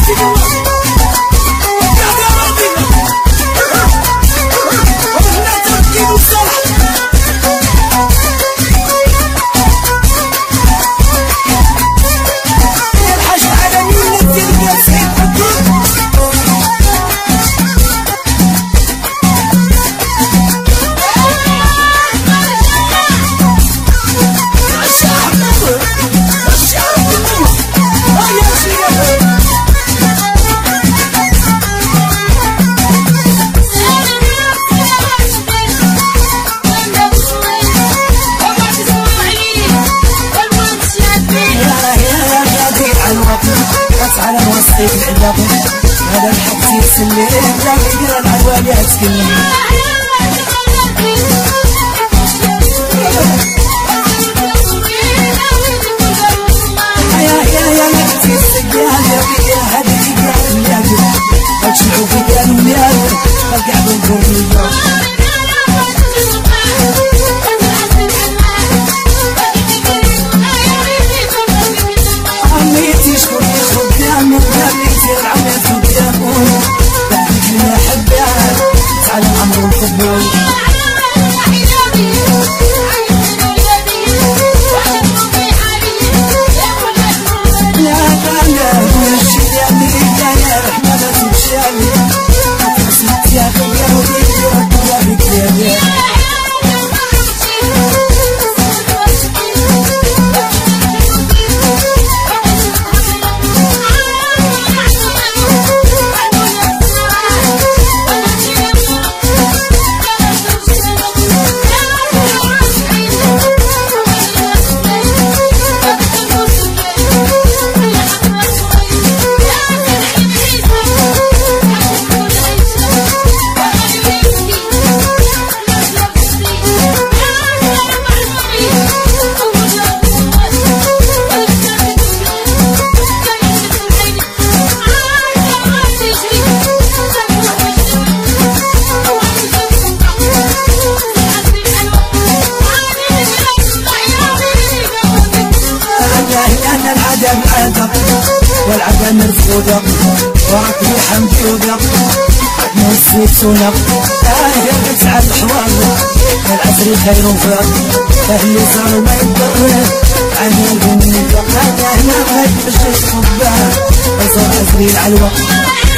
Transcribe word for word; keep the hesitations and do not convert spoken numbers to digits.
هذا الحق يسلم لا يقرا العواليات كلها يا يا يا نحتي السجال يا بيا هذه قال ميادو اجمعوا في قال ميادو فقعدوا نقول والعدم مرفوضة وراكي حمدودة نسيت ونق آه قلت على الحوار العسري خير وفاق أهلي صاروا ما يضر عن البني فقط أنا ما يمشي الصباح وصار عسري العلوة